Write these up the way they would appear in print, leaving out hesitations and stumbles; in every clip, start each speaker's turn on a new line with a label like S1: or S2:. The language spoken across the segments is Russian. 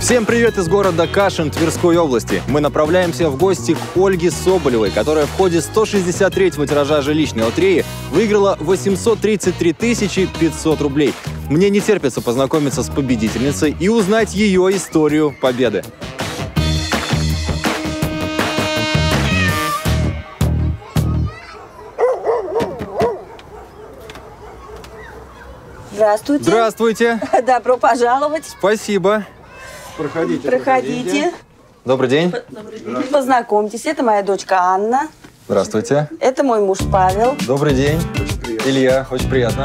S1: Всем привет из города Кашин Тверской области. Мы направляемся в гости к Ольге Соболевой, которая в ходе 163-го тиража жилищной лотереи выиграла 833 500 рублей. Мне не терпится познакомиться с победительницей и узнать ее историю победы.
S2: Здравствуйте.
S1: Здравствуйте.
S2: Добро пожаловать.
S1: Спасибо.
S2: Проходите.
S1: Добрый день.
S2: Познакомьтесь, это моя дочка Анна.
S1: Здравствуйте.
S2: Это мой муж Павел.
S1: Добрый день. Илья, очень приятно.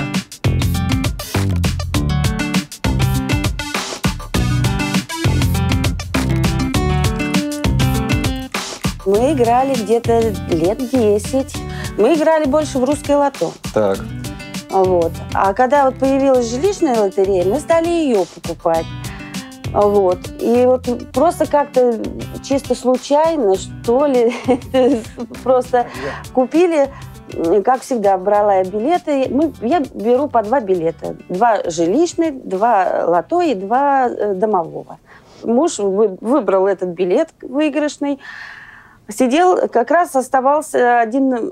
S2: Мы играли где-то лет 10. Мы играли больше в русское лото.
S1: Так.
S2: Вот. А когда вот появилась жилищная лотерея, мы стали ее покупать. Вот. И вот просто как-то чисто случайно, что ли, просто купили, как всегда, брала я билеты. Я беру по 2 билета. 2 жилищных, 2 лото и 2 домового. Муж выбрал этот билет выигрышный. Сидел, как раз оставался один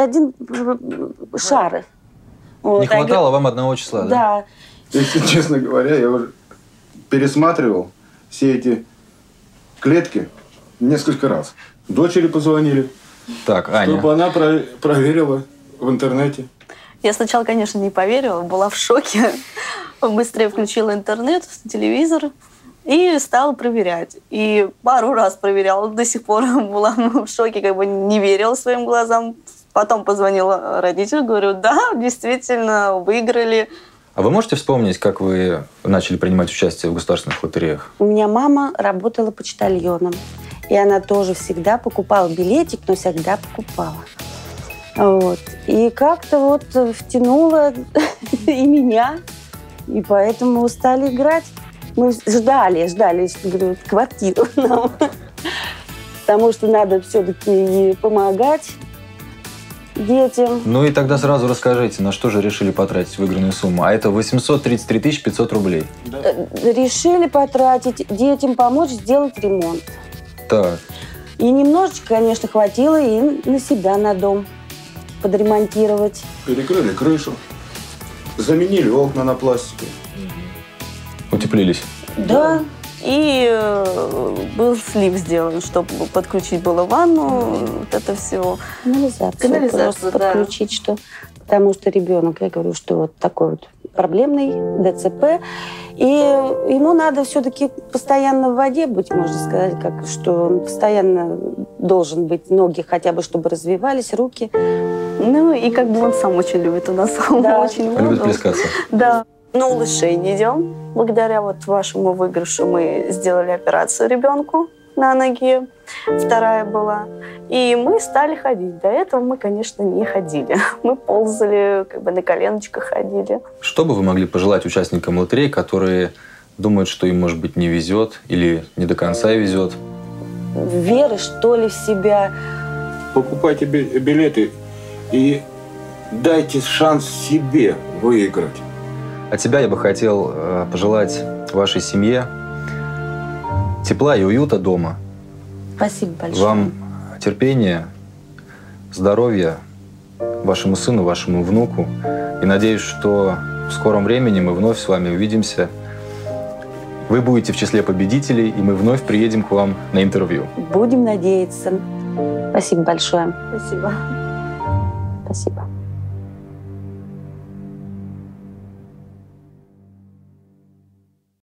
S2: шар. Вот.
S1: Не хватало вам одного числа, да?
S2: Да.
S3: Если честно говоря, я уже пересматривал все эти клетки несколько раз. Дочери позвонили,
S1: Так, Аня.
S3: чтобы она проверила в интернете.
S4: Я сначала, конечно, не поверила, была в шоке. Быстрее включила интернет, телевизор и стала проверять. И пару раз проверяла, до сих пор была в шоке, как бы не верила своим глазам. Потом позвонила родителям, говорю, да, действительно, выиграли.
S1: А вы можете вспомнить, как вы начали принимать участие в государственных лотереях?
S2: У меня мама работала почтальоном. И она тоже всегда покупала билетик, но всегда покупала. Вот. И как-то вот втянула и меня. И поэтому стали играть. Мы ждали, говорю, квартиру нам. Потому что надо все-таки помогать детям.
S1: Ну и тогда сразу расскажите, на что же решили потратить выигранную сумму? А это 833 500 рублей.
S2: Решили потратить, детям помочь сделать ремонт.
S1: Так.
S2: И немножечко, конечно, хватило и на себя, на дом подремонтировать.
S3: Перекрыли крышу, заменили окна на пластике.
S1: Утеплились?
S2: Да.
S4: И был слив сделан, чтобы подключить было ванну, вот это все.
S2: Канализацию просто подключить, что... Потому что ребенок, я говорю, что вот такой вот проблемный, ДЦП. И ему надо все-таки постоянно в воде быть, можно сказать, что он постоянно должен быть, ноги хотя бы, чтобы развивались, руки.
S4: Ну и как бы он сам очень любит у нас.
S2: Да.
S4: Очень
S1: Любит
S4: много.
S1: плескаться?
S4: Да. На улучшение идем. Благодаря вот вашему выигрышу мы сделали операцию ребенку на ноге. 2-я была. И мы стали ходить. До этого мы, конечно, не ходили. Мы ползали, как бы на коленочках ходили.
S1: Что бы вы могли пожелать участникам лотереи, которые думают, что им, может быть, не везет или не до конца везет?
S2: Веры, что ли, в себя.
S3: Покупайте билеты и дайте шанс себе выиграть.
S1: От себя я бы хотел пожелать вашей семье тепла и уюта дома.
S2: Спасибо большое.
S1: Вам терпения, здоровья, вашему сыну, вашему внуку. И надеюсь, что в скором времени мы вновь с вами увидимся. Вы будете в числе победителей, и мы вновь приедем к вам на интервью.
S2: Будем надеяться. Спасибо большое.
S4: Спасибо.
S2: Спасибо.